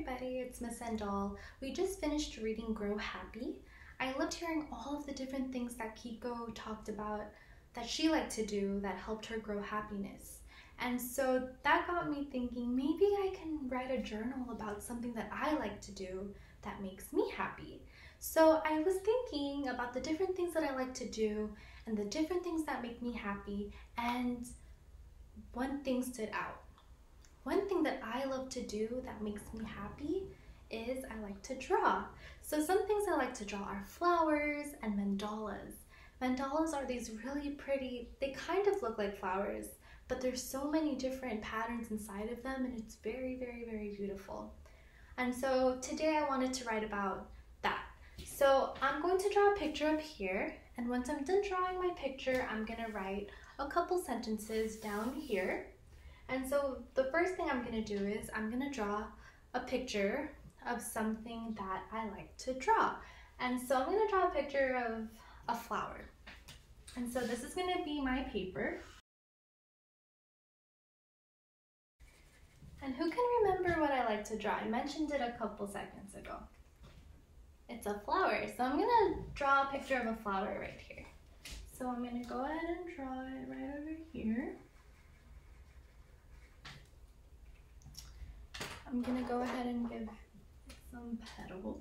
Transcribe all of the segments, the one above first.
everybody, it's Miss Endall. We just finished reading Grow Happy. I loved hearing all of the different things that Kiko talked about that she liked to do that helped her grow happiness. And so that got me thinking, maybe I can write a journal about something that I like to do that makes me happy. So I was thinking about the different things that I like to do and the different things that make me happy, and one thing stood out. One thing that I love to do that makes me happy is I like to draw. So some things I like to draw are flowers and mandalas. Mandalas are these really pretty, they kind of look like flowers, but there's so many different patterns inside of them, and it's very, very, very beautiful. And so today I wanted to write about that. So I'm going to draw a picture up here, and once I'm done drawing my picture, I'm gonna write a couple sentences down here. And so the first thing I'm gonna do is I'm gonna draw a picture of something that I like to draw. And so I'm gonna draw a picture of a flower. And so this is gonna be my paper. And who can remember what I like to draw? I mentioned it a couple seconds ago. It's a flower. So I'm gonna draw a picture of a flower right here. So I'm gonna go ahead and draw it right over here. I'm gonna go ahead and give it some petals.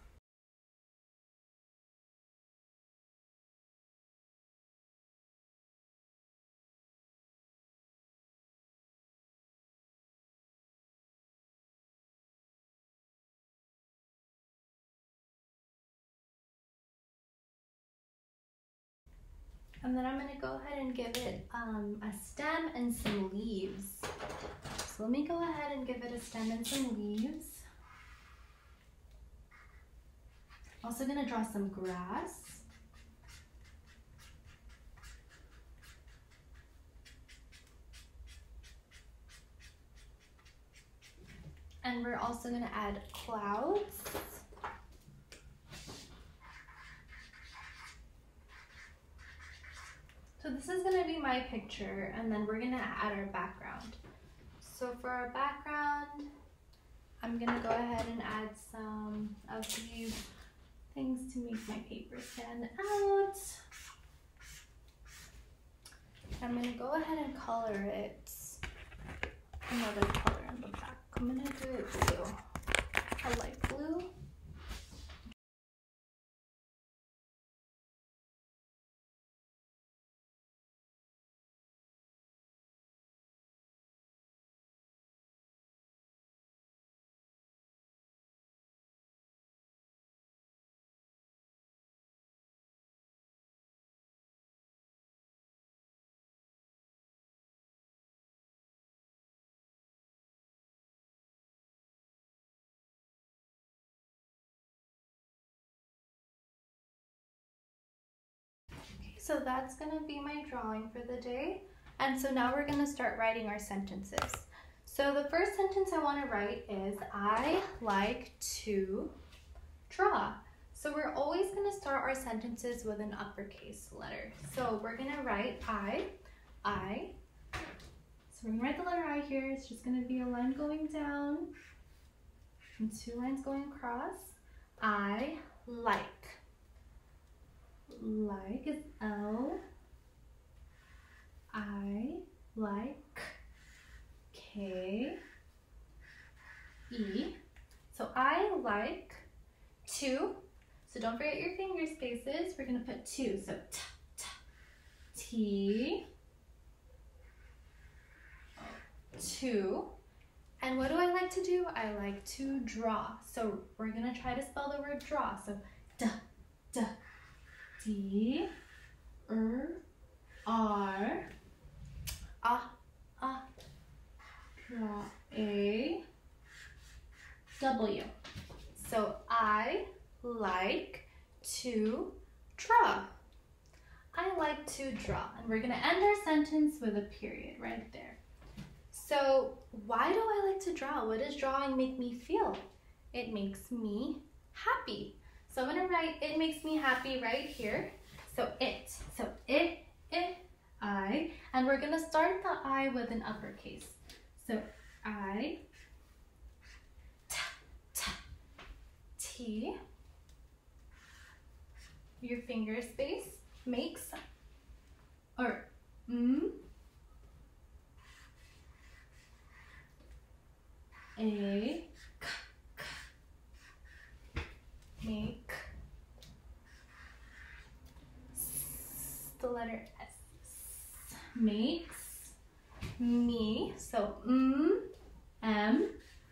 And then I'm gonna go ahead and give it a stem and some leaves. So let me go ahead and give it a stem and some leaves. Also gonna draw some grass. And we're also gonna add clouds. So this is gonna be my picture, and then we're gonna add our background. So for our background, I'm gonna go ahead and add some of these things to make my paper stand out. I'm gonna go ahead and color it another color in the back. I'm gonna do it blue, a light blue. So that's gonna be my drawing for the day. And so now we're gonna start writing our sentences. So the first sentence I wanna write is, I like to draw. So we're always gonna start our sentences with an uppercase letter. So we're gonna write I. So we're gonna write the letter I here. It's just gonna be a line going down and two lines going across. I like. Like is L. I like K E. So I like to. So don't forget your finger spaces. We're gonna put to. So t, t, T, to. And what do I like to do? I like to draw. So we're gonna try to spell the word draw. So d, d, D, R, draw, A, W. So I like to draw. I like to draw. And we're gonna end our sentence with a period right there. So why do I like to draw? What does drawing make me feel? It makes me happy. So I'm gonna write, it makes me happy right here. So it, I, and we're gonna start the I with an uppercase. So I, t, P, your finger space, makes, or A, make, the letter S, makes me, so M,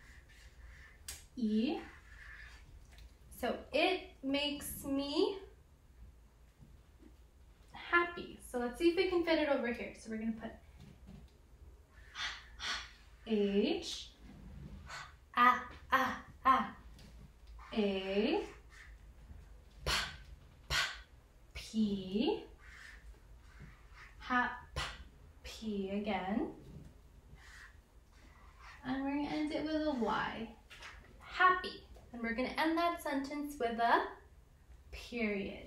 E, so it makes me happy. So let's see if we can fit it over here. So we're gonna put H, A, P, P again, and we're gonna end it with a Y, happy. And we're gonna end that sentence with a period.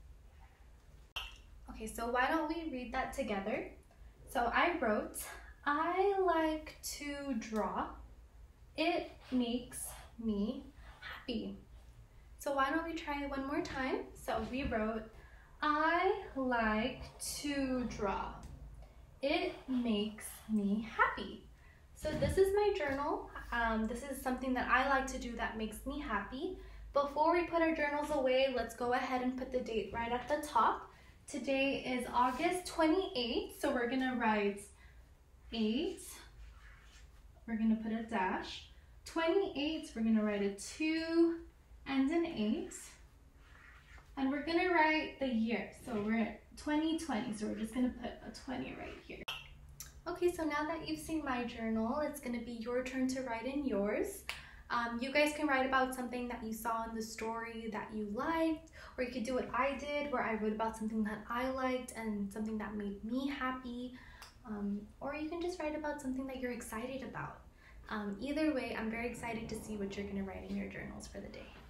Okay, so why don't we read that together? So I wrote, I like to draw. It makes me happy. So why don't we try it one more time? So we wrote, I like to draw. It makes me happy. So this is my journal. This is something that I like to do that makes me happy. Before we put our journals away, let's go ahead and put the date right at the top. Today is August 28th, so we're gonna write 8, we're gonna put a dash. 28, we're gonna write a 2 and an 8. And we're gonna write the year. So we're at 2020, so we're just gonna put a 20 right here. Okay, so now that you've seen my journal, it's gonna be your turn to write in yours. You guys can write about something that you saw in the story that you liked, or you could do what I did, where I wrote about something that I liked and something that made me happy. Or you can just write about something that you're excited about. Either way, I'm very excited to see what you're gonna write in your journals for the day.